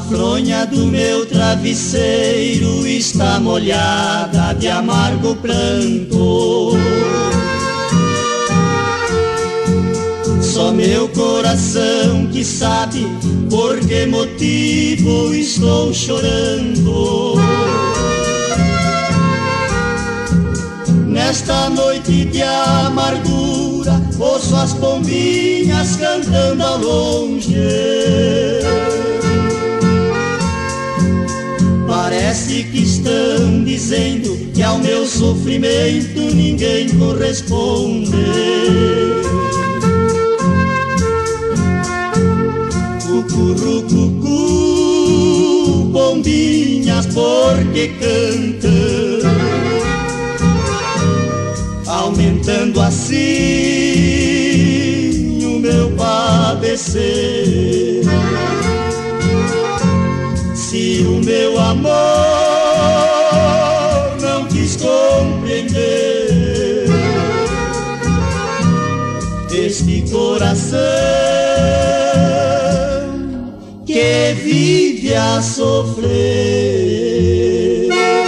fronha do meu travesseiro está molhada de amargo pranto. Só meu coração que sabe por que motivo estou chorando. Nesta noite de amargura, ouço as pombinhas cantando ao longe. Parece que estão dizendo que ao meu sofrimento ninguém corresponde. Cucurucucu, pombinhas, porque cantam, aumentando assim o meu padecer. Se o meu amor não quis compreender este coração que vive a sofrer.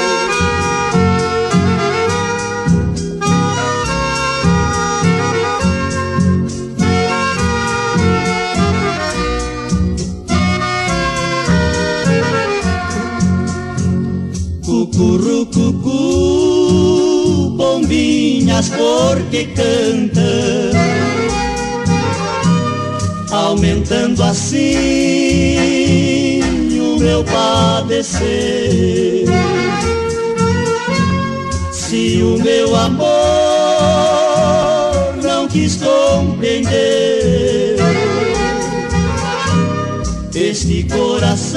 Cucurucucu, pombinhas, porque cantam, aumentando assim o meu padecer. Se o meu amor não quis compreender este coração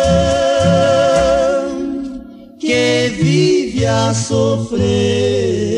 que vive a sofrer.